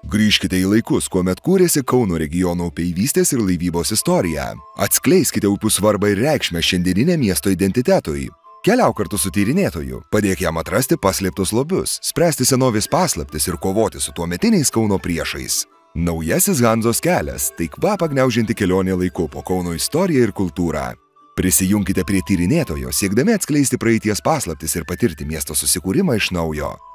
Grįžkite į laikus, kuomet kūrėsi Kauno regiono upeivystės ir laivybos istorija. Atskleiskite upių svarbą ir reikšmę šiandieniniam miesto identitetui. Keliauk kartu su tyrinėtoju, padėk jam atrasti paslėptus lobius, spręsti senovės paslaptis ir kovoti su tuometiniais Kauno priešais. Naujasis Hanzos kelias – tai kvapą gniaužianti kelionė laiku po Kauno istoriją ir kultūrą. Prisijunkite prie tyrinėtojo, siekdami atskleisti praeities paslaptis ir patirti miesto susikūrimą iš naujo.